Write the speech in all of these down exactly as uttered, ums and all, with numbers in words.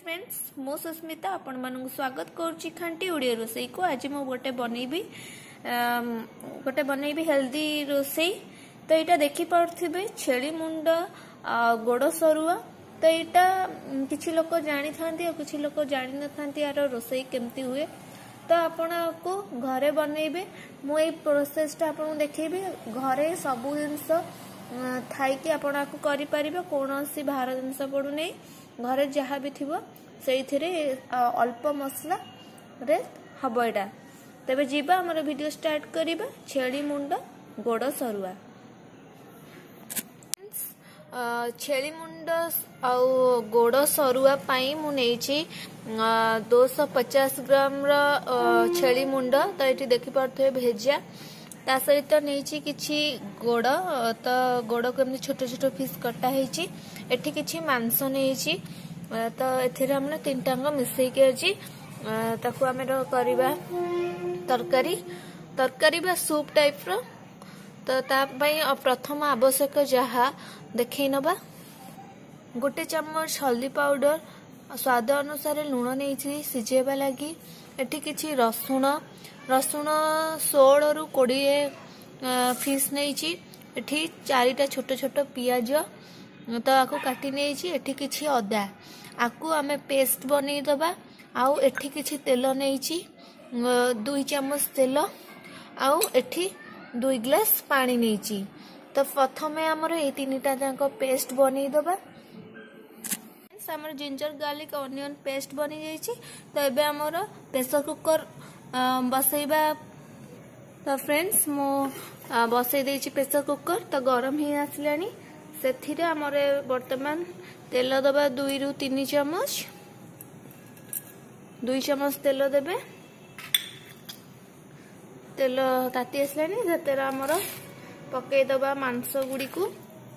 Friends मो सुस्मिता आपण मानक स्वागत करुच्ची खांटी ओडिया रोसई को आज मु गोटे बनैबी गोटे बनैबी हेल्दी रोसई। तो यहाँ देखि पार्थिबे छेली मुंड गोड़ सरुआ। तो यहाँ किछि लोक जानी थांती और किछि लोक जानी न थांती यार रोसई केमती हुए। तो आपण को घरे बनैबे मु ए प्रोसेसटा आपन देखैबी घरे सबु जिंस थाई कि आपण आपको करि परिबे कोनोसी बाहर जिंस पडु नै घरे जहाँ भी थिबो सेइथिरे अल्प मसला रे हबो एटा। तबे जीवा हमर वीडियो स्टार्ट करिबा छेली मुंड गोड़ सरुआ। छेली मुंड आउ गोड़ सरुआ पाई मु नेछि दो सौ पचास ग्राम रा छेली मुंड। तो एठी देखि पारथो भेजिया ता सहित नहीं किछि गोड़। तो गोड़ को एमनी छोट छोट पीस कटा हेछि। एठी किछि मांस नहीं तो एथिरे हमने तीन टांग मिसई के अछि ताकू आमे करबा तरकारी तरकारी बा सूप टाइप रो। तो ता पई प्रथम आवश्यक जहा देखै नबा गोटे चम्मच हल्दी पाउडर स्वाद अनुसार लूण नहीं सिझेबा लगी। एठी किछि रसुण रसुण सोलह रु कोड़े फीस नहीं। एठी चारिटा छोट छोट पियाज तो आपको काटी नहीं। एठी किछि अदा आकु आमे पेस्ट बनै दबा। आउ एठी किछि तेल नहीं दुई चम्मच तेल आउ एठी दुई ग्लास पानी नहीं। तो प्रथमे हमर ए तीनटा जाक पेस्ट बनै दबा। हमर जिंजर गार्लिक ऑनियन पेस्ट बनी जाइछि। तो एबे हमर प्रेशर कुकर बसैबा। तो फ्रेंड्स मो बसै देछि प्रेशर कुकर। तो गरम ही आसलानी सेथिरे हमर वर्तमान तेल दबा दुई रु तीन चम्मच दुई चम्मच तेल देबे। तेल ताती आसलानी सेतेर हमर पकै दबा मांस गुडी को।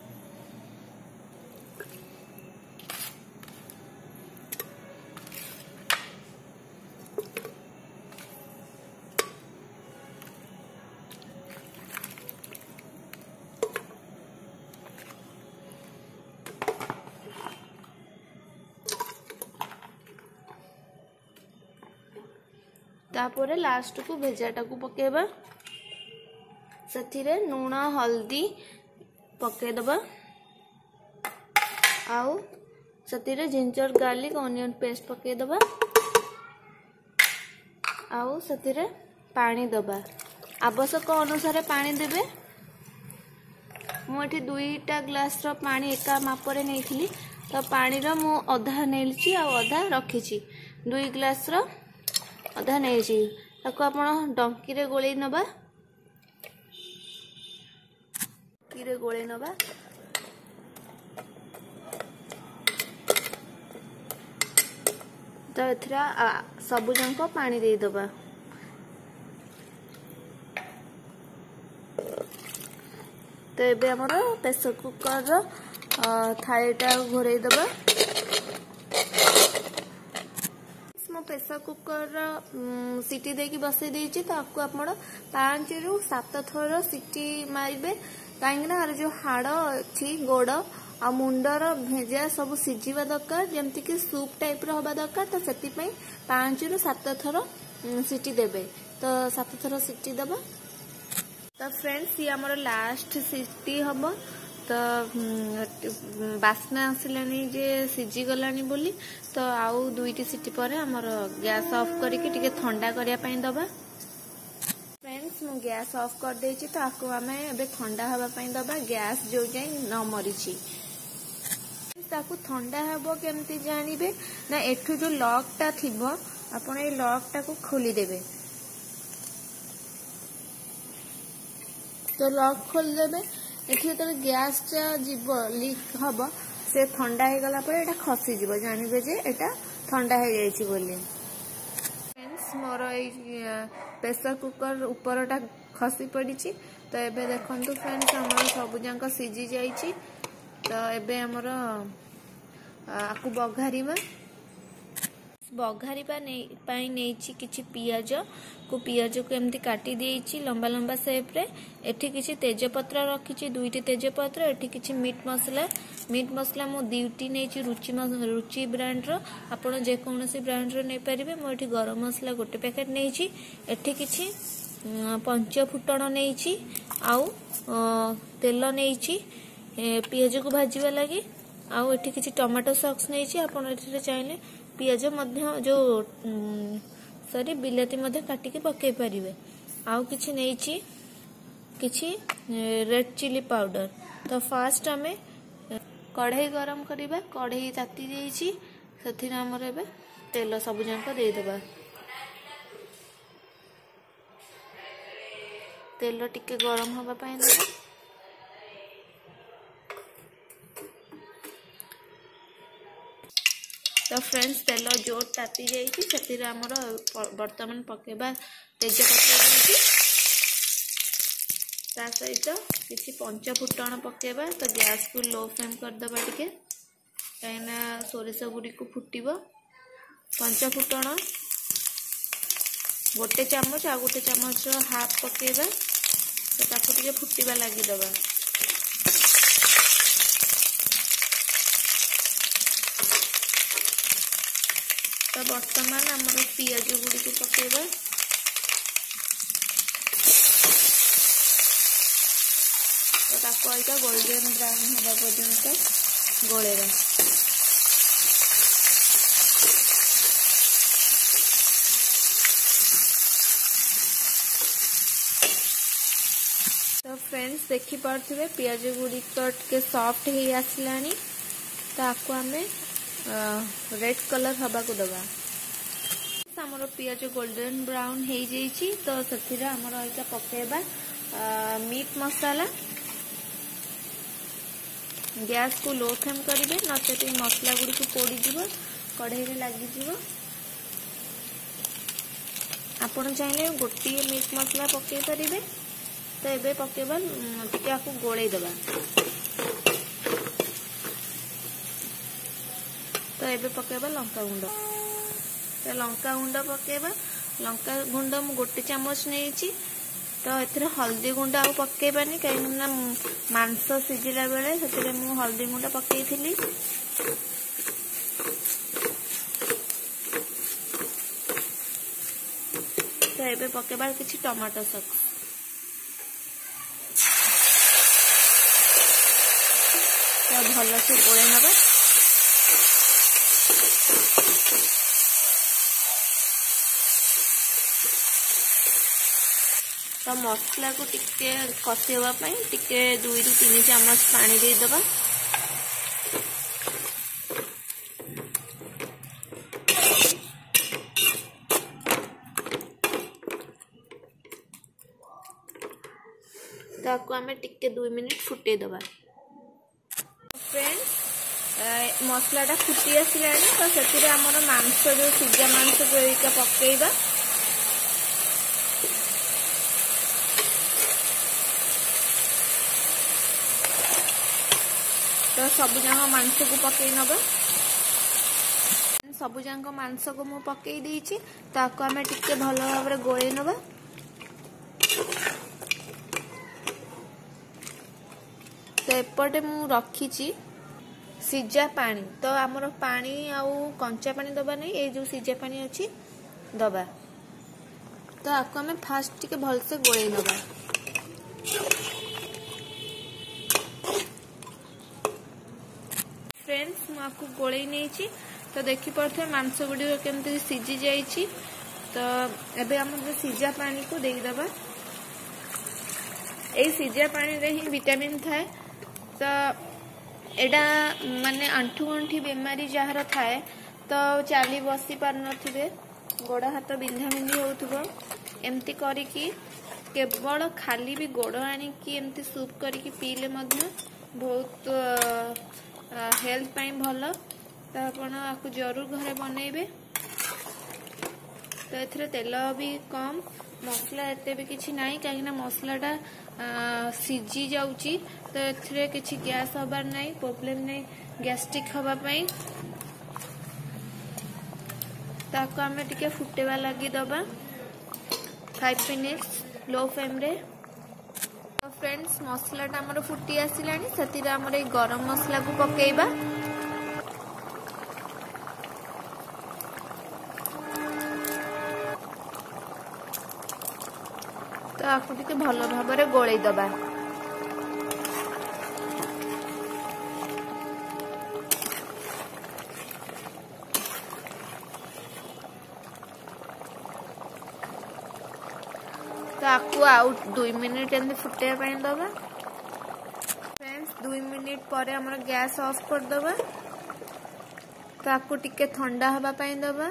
तापर लास्ट को भेजाटा को पकेबा सेथिरे लूण हल्दी पके दबा। आउ सेथिरे जिंजर गार्लिक ऑनियन पेस्ट पके दबा। आउ सेथिरे पानी दबा आवश्यक अनुसार पानी देबे। मुठी दुईटा ग्लास रो पानी एका मापरे नेइथिली। तो पानी रो मु अधा नेलची आ अधा रखिची दुई ग्लास रो अधा नहीं ताको आपण डंकी रे गोले नबा कीरे गोले नबा। तो एथरा सबु जंक पानी दे दबा। तो एबे हमर प्रेशर कुकर रो थालीटा घोरै दबा। प्रेशर कुकर सीटी देकी बसई देछि। तो आपको आपण पांच रु सात थर सीटी मारिबे काहेकि ना जो हाड़ अछि गोड़ आ मुंडर भेजा सब सिझिबा दरकार जेमति कि सूप टाइप रो हबा दरकार। तो सेति पई पांच रु सात थर सीटी देबे। तो सात थर सीटी दबा। तो फ्रेंड्स ये हमर लास्ट सीटी हबो। तो बास्ना आसलानी जे सिझी गलानी बोली। तो आउ दुईटी सीटी पर हमर गैस ऑफ करके टिके ठंडा करिया पई दबा। फ्रेंड्स मु गैस ऑफ कर देछि। तो आको हमें एबे ठंडा हबा पई दबा गैस जो जाई न मरिछि। ताकू ठंडा हबो केमती जानिबे ना एठु जो लॉक टा थिबो आपण ए लॉक टा को खोली देबे। तो लॉक खोल देबे। एठी तो गैस चा जीव लीक हबो से ठंडा हे गला पर एटा खसी जीव जानिबे जे एटा ठंडा हे जाईछि बोली। फ्रेंड्स मोर ए प्रेशर कुकर ऊपरटा खसी पड़िछि। तो एबे देखंतु फ्रेंड्स हमर सब जांक सिझी जाईछि। तो एबे हमर आकु बघारीबा बघारी नहीं किछि पियाज को पियाज को एमती काटी देइछि लंबा लंबा शेप रे। एठी किछि तेजपत्र रखिछि दुईटी तेजपत्र। एठी किछि मीट मसला मीट मसला मु दुईटी नेछि रुचि रुचि ब्रांड रो आपण जे कोनोसी ब्रांड रो नै परिबे। मु एठी गरम मसला गोटे पैकेट नेछि। एठी किछि पंच फुटण नेछि आउ तेल नेछि पियाज को भाजीबा लागि। आउ एठी किछि टमाटो सॉस नेछि। आपण एठी चाहिले पियाज मध्य जो सॉरी बिलाती मध्य काटिके पके परिबे। आउ किछि नेछि किछि रेड चिली पाउडर। तो फास्ट हमें कढ़ाई गरम करिबा। कढ़ाई ताती देछि सेथिरे हमर एबे तेल सब जांक दे देबा। तेल टिके गरम होबा पय देबा। तो फ्रेंड्स तेल जो ताती जाइए से आमर बर्तमान पकेबा तेजपत्र देकी सहित किसी पंच फुटण पकेबा। तो गैस को लो फ्लेम करदे टिके कहीं सोरिष गुड़ी को फुटब। पंच फुटण गोटे चामच आ गोटे चामच हाफ पकेबा। तो ताको टिके फुटवा लगिदबा। तो वर्तमान आमर पियाज गुड़ी को पकेबा। तो ताको आइका गोल्डन ब्राउन होगा पर्यंत गोलेबा। तो फ्रेंड्स देखि पार्थिबे पियाज गुड़ी तो टिके सॉफ्ट ही आसलानी। तो आपको हमें रेड कलर हवा को दबा। हमर पियाज गोल्डन ब्राउन हो जाइए। तो से आमर आइका पकेबा मीट मसाला। गैस को लो फ्लेम करेंगे नचेत मसला गुड़ी को पोड़ कढ़ाई में लगिज। आपण चाहिए गोटे मीट मसला पकई पारे। तो ये पकेबा टिके आपको गोले दबा। तो ये पकेबा लंका गुंड। तो लंका गुंड पकेबा। लंका गुंड मु गोटे चामच नहीं। तो ए हल्दी गुंड आ पकेबानी कहीं मांस सिझिला बेले से मु हल्दी गुंड पकई थी। तो ये पकेबा किछि टमाटो सॉस। तो भल से गोले नबा। तो मसला को टिके कषिवा टिके दुई रु तीन चामच पानी दे दबा। तो आपको हमें टिके दुई मिनिट फुटे दबा। फ्रेंड्स मसलाटा फुटी आसला। तो से आमर मांस जो सिझा मांस जो इका पकेबा। तो सबु जाक मांस को पकई नबा। सबु जाक मांस को मु पकई देइछि। ताको हमें टिके भलो भाबरे गोळे नबा। तो एपटे मु रखीछि सिझा पानी। तो आमर पानी आउ कंचा पानी दबा नहीं। ये जो सिझा पानी अच्छी दबा। तो आपको हमें फास्ट टिके भल से गोळे नबा। फ्रेंड्स मु आपको गोळे नहीं। तो देखी पारे मांस गुड़ी केमती सिझी जाइए। तो एबे हम जो सिझा पानी को देदबा। ये सिझा पानी रे ही विटामिन थाए। तो एडा माने आंठू गंठी बेमारी जार थाए तो चाली बसी पार नथिबे गोड़ हाथ बिंधा बिंधी होउथबो एमती करिकी केवल खाली भी गोड़ आनिकी एमती सूप करिकी पीले मध्य बहुत हेल्थ पाई भल। तो आपण आपको जरूर घरे बनइबे। तो एथरे तेल भी कम मसला एते भी किछि नाही काहेकि मसलाटा सिझी जाउची। तो एथरे किछि गैस हबार नाही प्रोब्लेम नाही गैस्ट्रिक हबा पई। ताको आमे टिके फुटेवा लगी दबा फाइव मिनिट्स लो फ्लेम रे। तो फ्रेंड्स मसलाटा हमर फुटी आसिलानी सेतिरा हमर ए गरम मसला को पकेइबा। तो आकु टिके भलो भाबरे गोळेइ दबा। तो आपको आउट दुई मिनिट एमती फुटे दबा। फ्रेंड्स दुई मिनिट पर हमर गैस ऑफ कर दबा। तो आपको टिके ठंडा हवा दबा।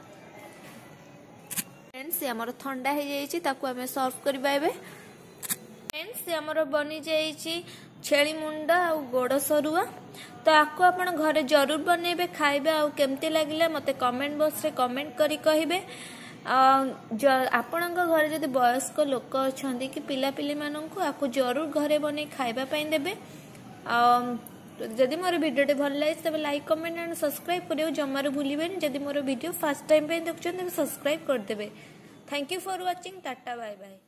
फ्रेंड्स हमर ठंडा हो जाइए ताकू हमें सर्व करबा। फ्रेंड्स हमर बनी जाइए छेली मुंड आ गोड़ सरुआ। तो आपको अपन घरे जरूर बनइबे खाइबे आ केमती लागिला मते कमेंट बॉक्स रे कमेंट करी कहिबे। आपण घर जदि वयस्क लोक अच्छा कि पिलापिली मानू आपको जरूर घरे बन खाइबा देबे। जदि मोर वीडियो भल लगे तब लाइक कमेंट एंड सब्सक्राइब करियो जमार भूलिबे। जदि मोर वीडियो फर्स्ट टाइम देखुछन तब सब्सक्राइब कर देबे। Thank you for watching. Tata bye bye.